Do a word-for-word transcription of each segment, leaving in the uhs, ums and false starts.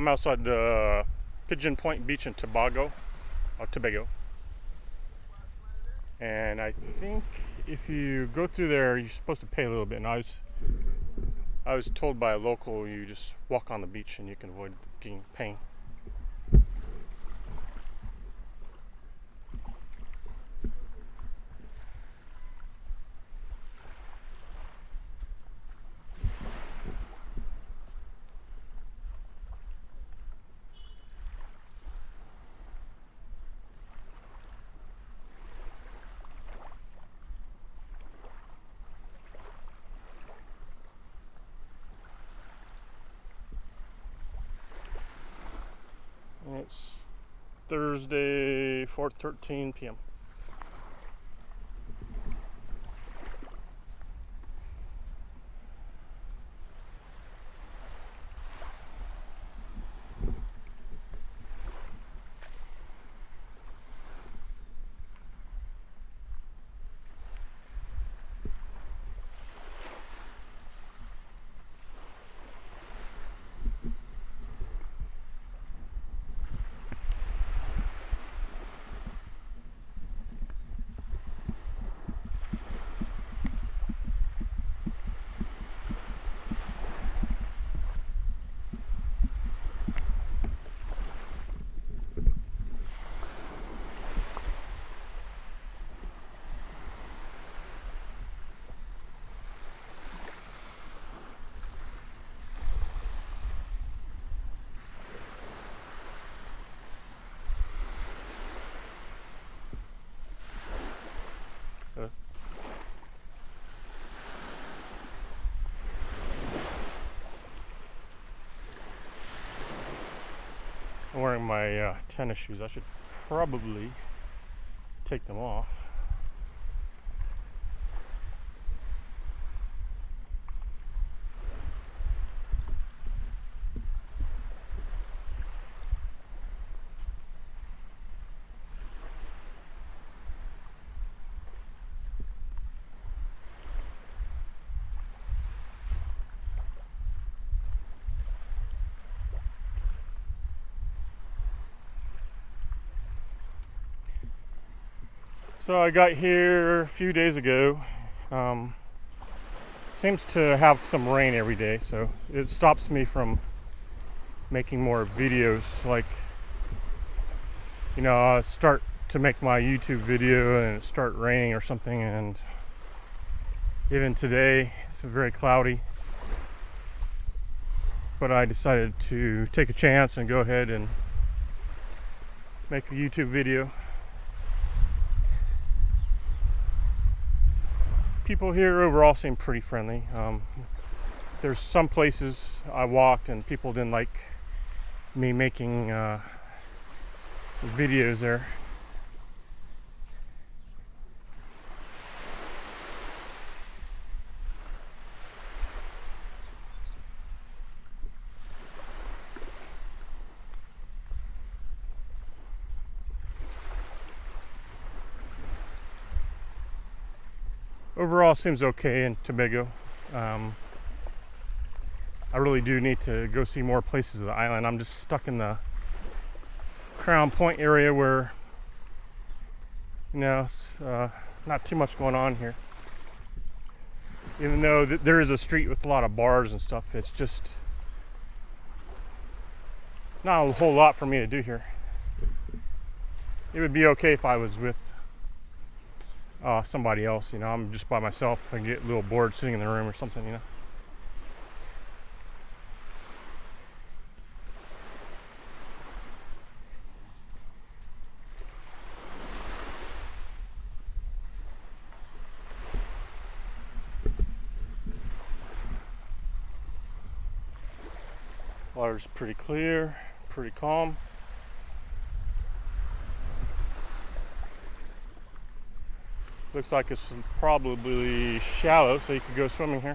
I'm outside the Pigeon Point beach in Tobago, or Tobago. And I think if you go through there, you're supposed to pay a little bit. And I was, I was told by a local, you just walk on the beach and you can avoid getting paying. It's Thursday, four thirteen p m Uh, I'm wearing my uh, tennis shoes. I should probably take them off. So I got here a few days ago. Um, seems to have some rain every day, so it stops me from making more videos. Like, you know, I start to make my YouTube video and it start raining or something, and even today it's very cloudy. But I decided to take a chance and go ahead and make a YouTube video. People here overall seem pretty friendly. Um, there's some places I walked and people didn't like me making uh, videos there. Overall seems okay in Tobago. Um, I really do need to go see more places of the island. I'm just stuck in the Crown Point area where, you know, it's, uh, not too much going on here. Even though th there is a street with a lot of bars and stuff, it's just not a whole lot for me to do here. It would be okay if I was with Uh, somebody else, you know. I'm just by myself. I get a little bored sitting in the room or something, you know. Water's pretty clear, pretty calm. Looks like it's probably shallow, so you could go swimming here.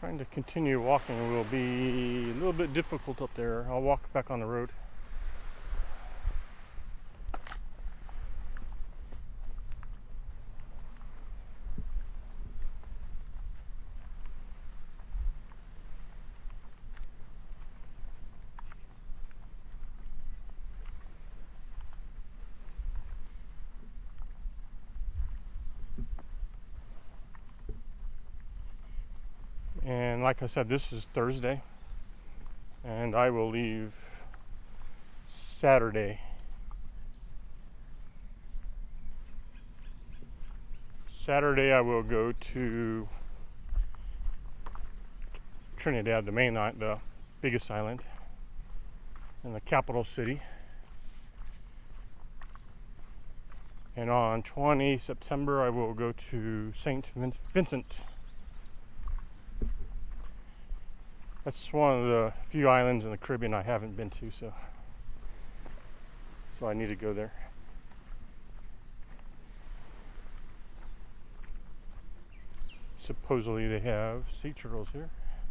Trying to continue walking will be a little bit difficult up there. I'll walk back on the road. And like I said, this is Thursday, and I will leave Saturday. Saturday I will go to Trinidad, the main island, the biggest island, and the capital city. And on the twentieth of September I will go to Saint Vincent. That's one of the few islands in the Caribbean I haven't been to, so so I need to go there. Supposedly they have sea turtles here.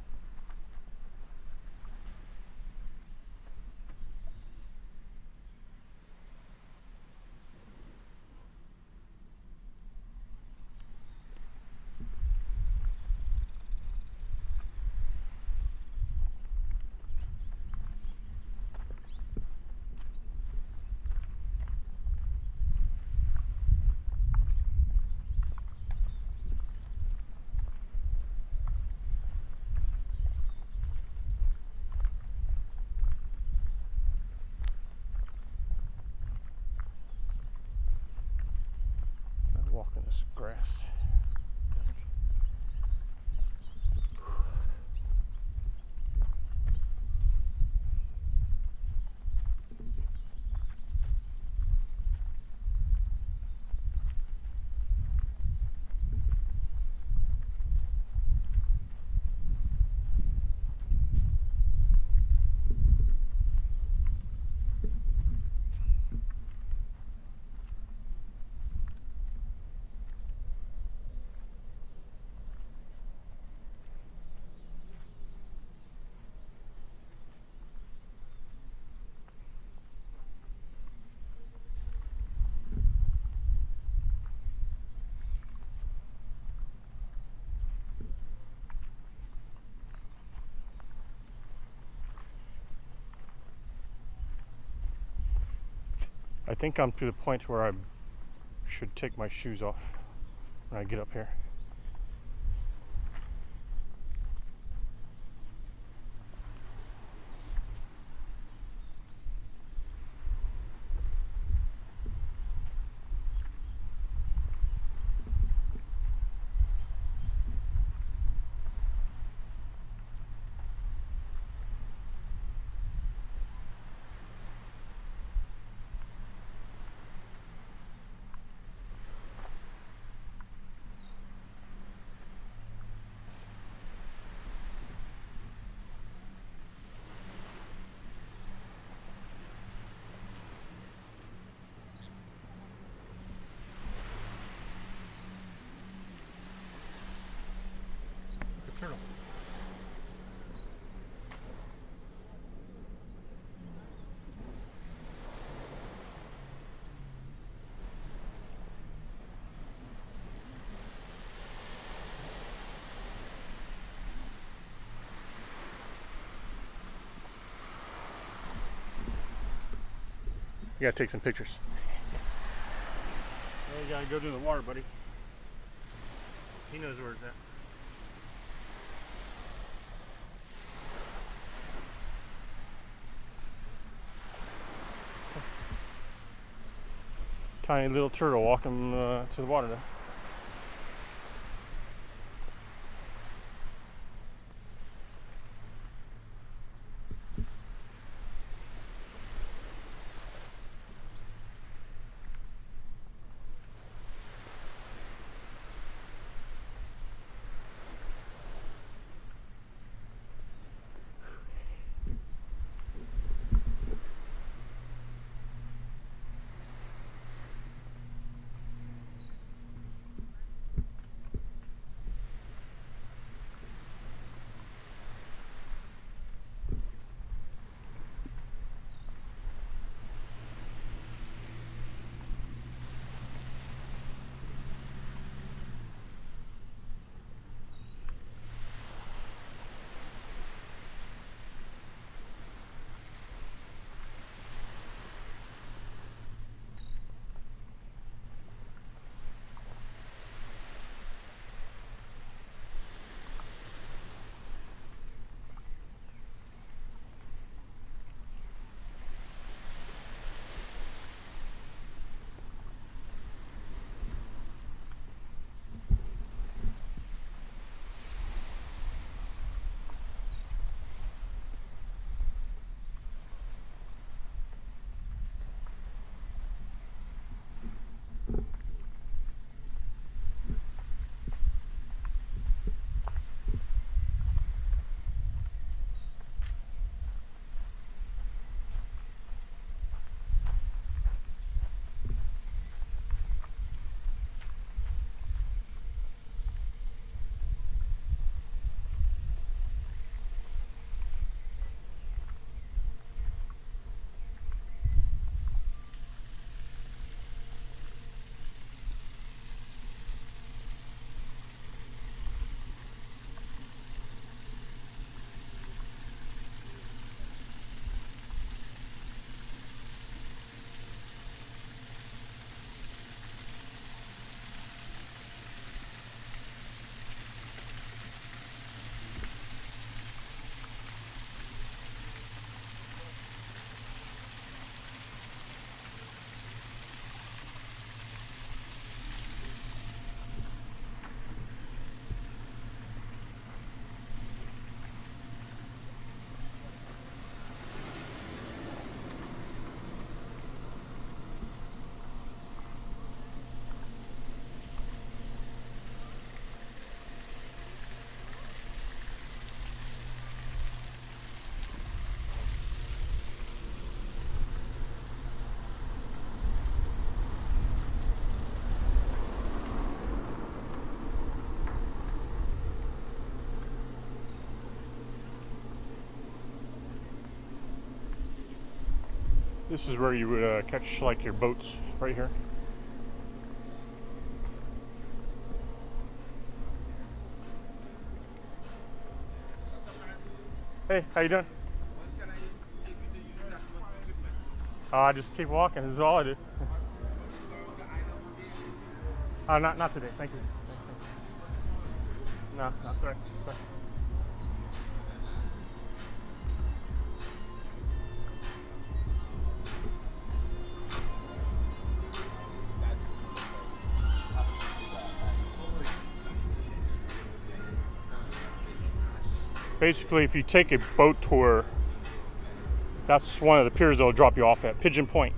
Walking this grass. I think I'm to the point where I should take my shoes off when I get up here. Turtle. You gotta take some pictures. Well, you gotta go to the water, buddy. He knows where it's at. Tiny little turtle walking uh, to the water now. This is where you would uh, catch like your boats right here. Hey, how you doing? What can I take you to use that much equipment? Uh, I just keep walking. This is all I do. Uh, not not today. Thank you. No, no, sorry. sorry. Basically, if you take a boat tour, that's one of the piers that'll drop you off at Pigeon Point.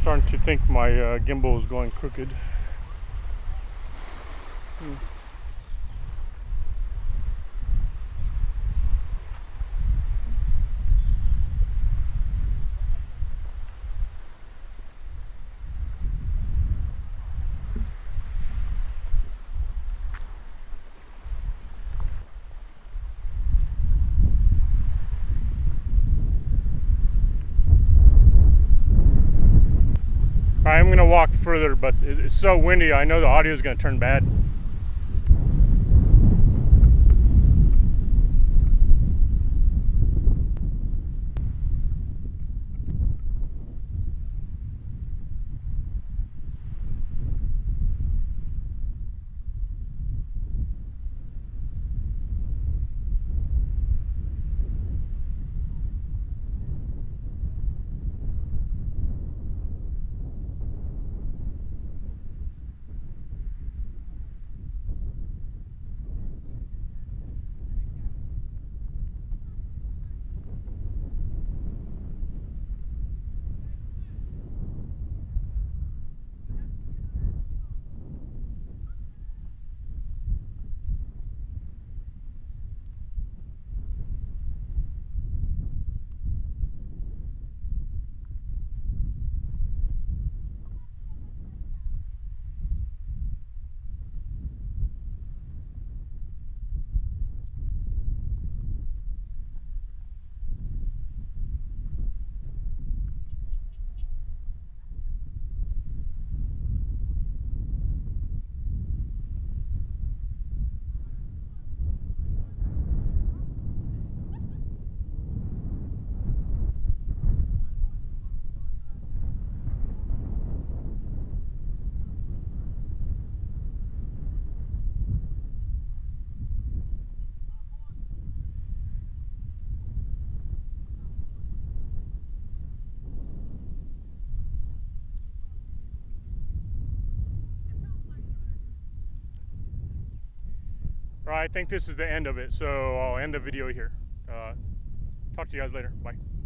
starting to think my uh, gimbal is going crooked. Hmm. I'm gonna walk further, but it's so windy, I know the audio is gonna turn bad. Right, I think this is the end of it, so I'll end the video here. Uh, talk to you guys later. Bye.